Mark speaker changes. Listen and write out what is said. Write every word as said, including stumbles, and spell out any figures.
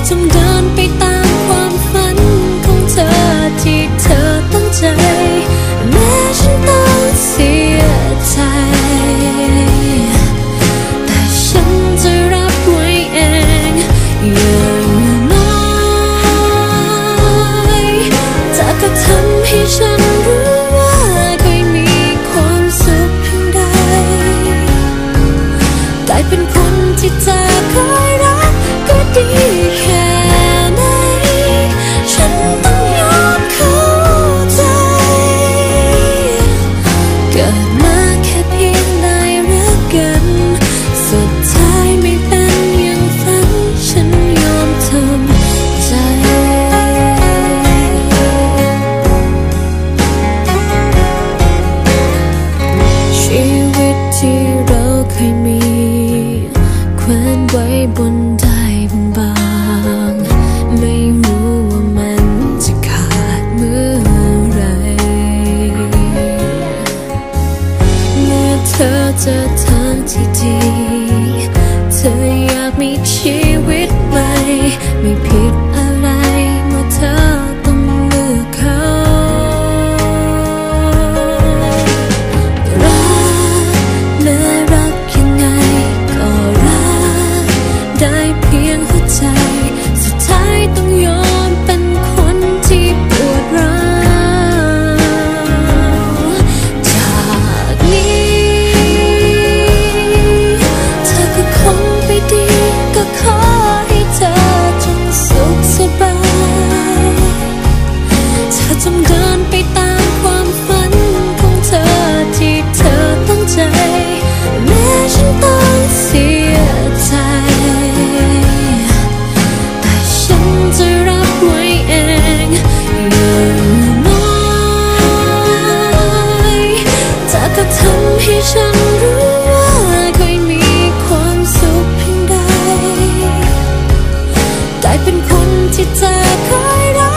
Speaker 1: จงเดินไปตามความฝันของเธอที่เธอตั้งใจแม้ฉันต้องเสียใจแต่ฉันจะรับไว้เองอย่างน้อยเธอก็ทำให้ฉันรู้ว่าเคยมีความสุขเพียงใดกลายเป็นคนที่เธอเคยรักก็ดีแค่ไหนฉันต้องยอมเข้าใจเกิดมาแค่เพียงได้รักกันสุดท้ายไม่เป็นอย่างฝันฉันยอมทำใจชีวิตที่เราเคยมีแขวนไว้บนได้บางๆไม่รู้ว่ามันจะขาดเมื่อไรเมื่อเธอเจอทางที่ดีเธออยากมีชีวิตใหม่ไม่ผิดอะไรเมื่อเธอต้องเลือกเขารักและรักยังไงก็รักได้เพียงหัวใจสุดท้ายต้องยอมเป็นคนที่ปวดร้าวจากนี้เธอก็คงไปดีก็ขอให้เธอจงสุขสบายเธอจงเดินไปตามความฝันของเธอที่เธอตั้งใจแม้ฉันต้องเสียใจแต่ฉันจะรับไว้เองอย่างน้อยเธอก็ทำให้ฉันรู้ว่าเคยมีความสุขเพียงใดกลายเป็นคนที่เธอเคยรั